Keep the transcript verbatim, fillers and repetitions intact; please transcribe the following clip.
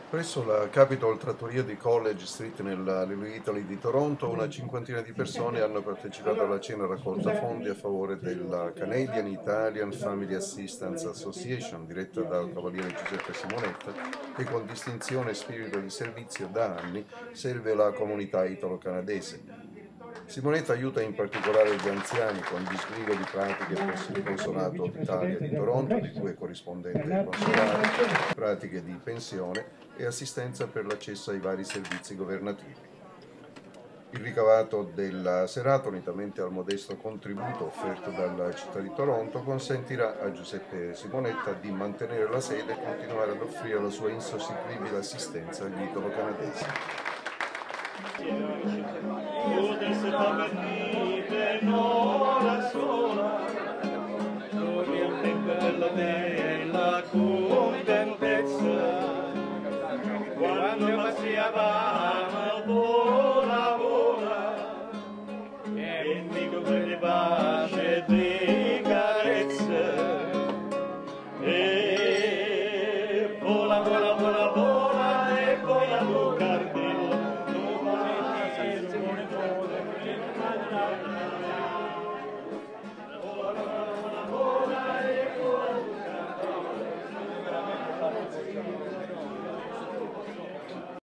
Presso la Capitol Trattoria di College Street nella Little Italy di Toronto, una cinquantina di persone hanno partecipato alla cena raccolta fondi a favore della Canadian Italian Family Assistance Association, diretta dal Cavaliere Giuseppe Simonetta, che con distinzione e spirito di servizio da anni serve la comunità italo-canadese. Simonetta aiuta in particolare gli anziani con disbrigo di pratiche presso il Consolato d'Italia di Toronto, di cui è corrispondente consolare, pratiche di pensione e assistenza per l'accesso ai vari servizi governativi. Il ricavato della serata, unitamente al modesto contributo offerto dalla città di Toronto, consentirà a Giuseppe Simonetta di mantenere la sede e continuare ad offrire la sua insostituibile assistenza agli italo-canadesi. Potesse far venire un'ora sola, dormiente bella della contentezza, quando passiava vola vola, e dico quelle pace di carezze, e vola vola vola vola e vola vola.